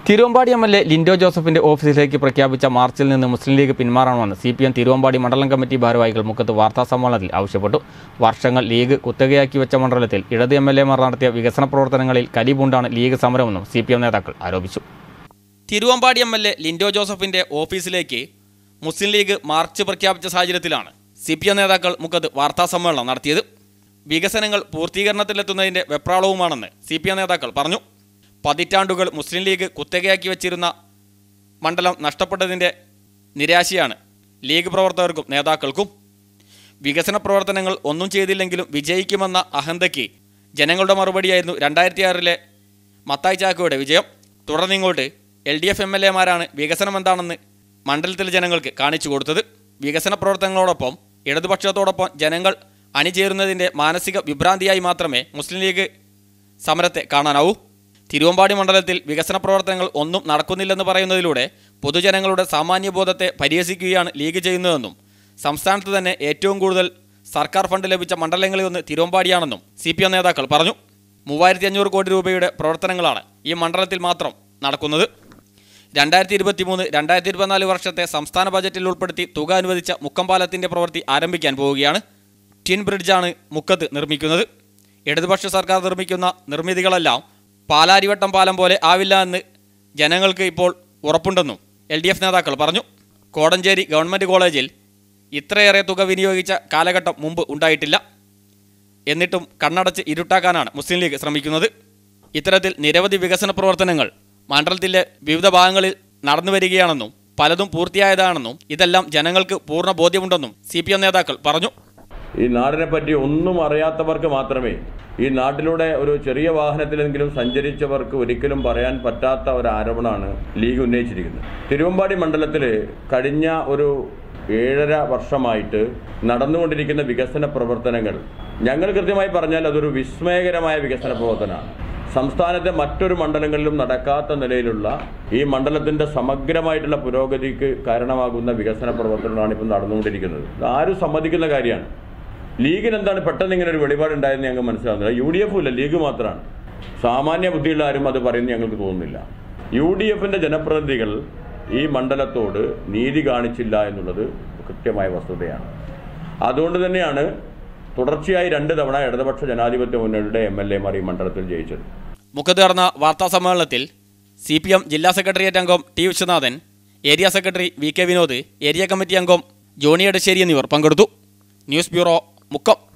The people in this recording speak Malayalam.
തിരുവമ്പാടി എം.എൽ.എ. ലിൻഡോ ജോസഫിന്റെ ഓഫീസിലേക്ക് പ്രഖ്യാപിച്ച മാർച്ചിൽ നിന്ന് മുസ്ലിം ലീഗ് പിന്മാറണമെന്ന് CPM തിരുവമ്പാടി മണ്ഡലം കമ്മിറ്റി ഭാരവാഹികൾ മുക്കത്ത് വാർത്താസമ്മേളനത്തിൽ ആവശ്യപ്പെട്ടു. വർഷങ്ങൾ ലീഗ് കുത്തകയാക്കി വെച്ച മണ്ഡലത്തിൽ ഇടത് MLA-മാർ നടത്തിയ വികസന പ്രവർത്തനങ്ങളിൽ കലിപൂണ്ടാണ് ലീഗ് സമരമെന്നും CPM നേതാക്കൾ ആരോപിച്ചു. തിരുവമ്പാടി എം.എൽ.എ. ലിൻഡോ ജോസഫിന്റെ ഓഫീസിലേക്ക് മുസ്ലിം ലീഗ് മാർച്ച് പ്രഖ്യാപിച്ച സാഹചര്യത്തിലാണ് CPM നേതാക്കൾ മുക്കത്ത് വാർത്താസമ്മേളനം നടത്തിയത്. വികസനങ്ങൾ പൂർത്തീകരണത്തിലെത്തുന്നതിന്റെ വെപ്രാളവുമാണെന്ന് CPM നേതാക്കൾ പറഞ്ഞു. പതിറ്റാണ്ടുകൾ മുസ്ലിം ലീഗ് കുത്തകയാക്കി വച്ചിരുന്ന മണ്ഡലം നഷ്ടപ്പെട്ടതിൻ്റെ നിരാശയാണ് ലീഗ് പ്രവർത്തകർക്കും നേതാക്കൾക്കും. വികസന പ്രവർത്തനങ്ങൾ ഒന്നും ചെയ്തില്ലെങ്കിലും വിജയിക്കുമെന്ന അഹന്തയ്ക്ക് ജനങ്ങളുടെ മറുപടിയായിരുന്നു 2006 മത്തായി ചാക്കോയുടെ വിജയം. തുടർന്നിങ്ങോട്ട് LDF MLA-മാരാണ് വികസനം എന്താണെന്ന് മണ്ഡലത്തിലെ ജനങ്ങൾക്ക് കാണിച്ചു കൊടുത്തത്. വികസന പ്രവർത്തനങ്ങളോടൊപ്പം ഇടതുപക്ഷത്തോടൊപ്പം ജനങ്ങൾ അണിചേരുന്നതിൻ്റെ മാനസിക വിഭ്രാന്തിയായി മാത്രമേ മുസ്ലിം ലീഗ് സമരത്തെ കാണാനാവൂ. തിരുവമ്പാടി മണ്ഡലത്തിൽ വികസന പ്രവർത്തനങ്ങൾ ഒന്നും നടക്കുന്നില്ലെന്ന് പറയുന്നതിലൂടെ പൊതുജനങ്ങളുടെ സാമാന്യബോധത്തെ പരിഹസിക്കുകയാണ് ലീഗ് ചെയ്യുന്നതെന്നും സംസ്ഥാനത്ത് തന്നെ ഏറ്റവും കൂടുതൽ സർക്കാർ ഫണ്ട് ലഭിച്ച മണ്ഡലങ്ങളിലൊന്ന് തിരുവമ്പാടിയാണെന്നും CPM നേതാക്കൾ പറഞ്ഞു. 3500 കോടി രൂപയുടെ പ്രവർത്തനങ്ങളാണ് ഈ മണ്ഡലത്തിൽ മാത്രം നടക്കുന്നത്. 2023-2024 വർഷത്തെ സംസ്ഥാന ബജറ്റിൽ ഉൾപ്പെടുത്തി തുക അനുവദിച്ച മുക്കമ്പാലത്തിൻ്റെ പ്രവൃത്തി ആരംഭിക്കാൻ പോവുകയാണ്. ട്വിൻ ബ്രിഡ്ജാണ് മുക്കത്ത് നിർമ്മിക്കുന്നത്. ഇടതുപക്ഷ സർക്കാർ നിർമ്മിക്കുന്ന നിർമ്മിതികളെല്ലാം പാലാരിവട്ടം പാലം പോലെ ആവില്ല എന്ന് ജനങ്ങൾക്ക് ഇപ്പോൾ ഉറപ്പുണ്ടെന്നും LDF നേതാക്കൾ പറഞ്ഞു. കോടഞ്ചേരി ഗവൺമെൻറ് കോളേജിൽ ഇത്രയേറെ തുക വിനിയോഗിച്ച കാലഘട്ടം മുമ്പ് ഉണ്ടായിട്ടില്ല. എന്നിട്ടും കണ്ണടച്ച് ഇരുട്ടാക്കാനാണ് മുസ്ലിം ലീഗ് ശ്രമിക്കുന്നത്. ഇത്തരത്തിൽ നിരവധി വികസന പ്രവർത്തനങ്ങൾ മണ്ഡലത്തിലെ വിവിധ ഭാഗങ്ങളിൽ നടന്നു വരികയാണെന്നും പലതും പൂർത്തിയായതാണെന്നും ഇതെല്ലാം ജനങ്ങൾക്ക് പൂർണ്ണ ബോധ്യമുണ്ടെന്നും CPM നേതാക്കൾ പറഞ്ഞു. ഈ നാടിനെ പറ്റി ഒന്നും അറിയാത്തവർക്ക് മാത്രമേ ഈ നാട്ടിലൂടെ ഒരു ചെറിയ വാഹനത്തിലെങ്കിലും സഞ്ചരിച്ചവർക്ക് ഒരിക്കലും പറയാൻ പറ്റാത്ത ഒരു ആരോപണമാണ് ലീഗ് ഉന്നയിച്ചിരിക്കുന്നത്. തിരുവമ്പാടി മണ്ഡലത്തിൽ കഴിഞ്ഞ ഒരു 7.5 വർഷമായിട്ട് നടന്നുകൊണ്ടിരിക്കുന്ന വികസന പ്രവർത്തനങ്ങൾ ഞങ്ങൾ കൃത്യമായി പറഞ്ഞാൽ അതൊരു വിസ്മയകരമായ വികസന പ്രവർത്തനമാണ്. സംസ്ഥാനത്തെ മറ്റൊരു മണ്ഡലങ്ങളിലും നടക്കാത്ത നിലയിലുള്ള ഈ മണ്ഡലത്തിൻ്റെ സമഗ്രമായിട്ടുള്ള പുരോഗതിക്ക് കാരണമാകുന്ന വികസന പ്രവർത്തനങ്ങളാണ് ഇപ്പോൾ നടന്നുകൊണ്ടിരിക്കുന്നത്. ആരും സമ്മതിക്കുന്ന കാര്യമാണ്. ലീഗിന് എന്താണ് പെട്ടെന്ന് ഇങ്ങനെ ഒരു വെളിപാടുണ്ടായെന്ന് ഞങ്ങൾക്ക് മനസ്സിലാകുന്നില്ല. UDF ഇല്ല, ലീഗ് മാത്രമാണ്. സാമാന്യ ബുദ്ധിയുള്ള ആരും അത് പറയുന്നത് ഞങ്ങൾക്ക് തോന്നുന്നില്ല. UDF-ന്റെ ജനപ്രതിനിധികൾ ഈ മണ്ഡലത്തോട് നീതി കാണിച്ചില്ല എന്നുള്ളത് കൃത്യമായ വസ്തുതയാണ്. അതുകൊണ്ട് തന്നെയാണ് തുടർച്ചയായി 2 തവണ ഇടതുപക്ഷ ജനാധിപത്യ മുന്നണിയുടെ MLA-മാർ ഈ മണ്ഡലത്തിൽ ജയിച്ചത്. മുഖത്ത് നടന്ന വാർത്താ സമ്മേളനത്തിൽ CPM ജില്ലാ സെക്രട്ടേറിയറ്റ് അംഗം T. Viswanathan, area secretary VK Vinod, area committee അംഗം ജോണി എടശ്ശേരി എന്നിവർ പങ്കെടുത്തു. News bureau, Mukkam.